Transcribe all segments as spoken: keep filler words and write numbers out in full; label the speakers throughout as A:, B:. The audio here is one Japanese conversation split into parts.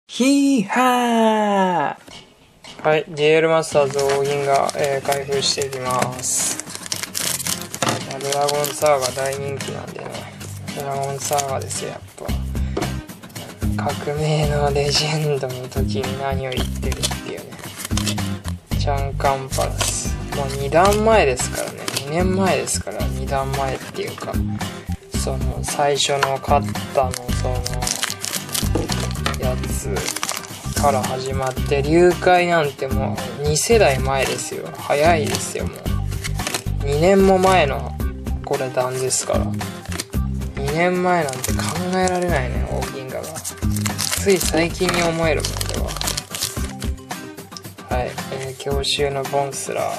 A: ヒーハー。はい、ディーエル マスターズ大銀が、えー、開封していきます。ドラゴンサーガ大人気なんでね。ドラゴンサーガですよ、やっぱ。革命のレジェンドの時に何を言ってるっていうね。チャンカンパラス。もうにだんまえですからね。にねんまえですから、にだんまえっていうか、その最初のカッタのその、やつから始まって流海なんてもうに世代前ですよ。早いですよ。もうにねんも前のこれ弾ですから、にねんまえなんて考えられないね。大銀河がつい最近に思えるものでは。はい、えー、強襲のボンスラ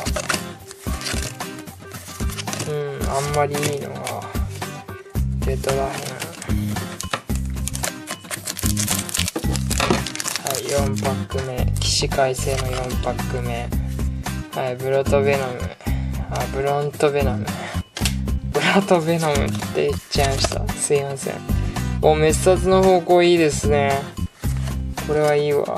A: ー、うんあんまりいいのがベトラヘン。よんパック目、起死回生のよんパック目。はい、ブロトベノム。あ、ブロントベノム。ブロトベノムって言っちゃいました。すいません。お、滅殺の方向いいですね。これはいいわ。ま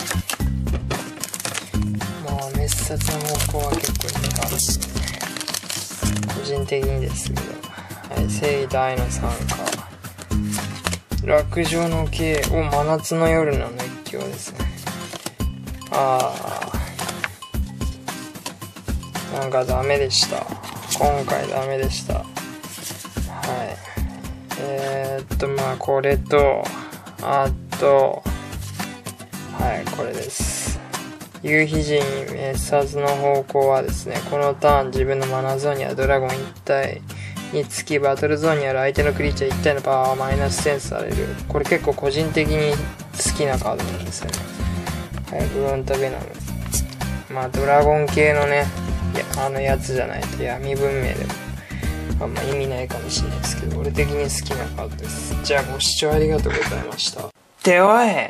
A: あ、滅殺の方向は結構いいかもしれない。個人的にですけど。はい、正義と愛の参加。落城の刑を真夏の夜の熱狂ですね。ああ、なんかダメでした。今回ダメでした。はい。えー、っとまあこれとあとはいこれです。夕日陣滅殺の方向はですね、このターン自分のマナーゾーンにはドラゴンいったいにつきバトルゾーンにある相手のクリーチャーいったいのパワーをマイナスせんされる。これ結構個人的に好きなカードなんですよね。はい、ブロントベノム。まあドラゴン系のね、いやあのやつじゃないと闇文明でもあんま意味ないかもしれないですけど、俺的に好きなカードです。じゃあご視聴ありがとうございました。っておい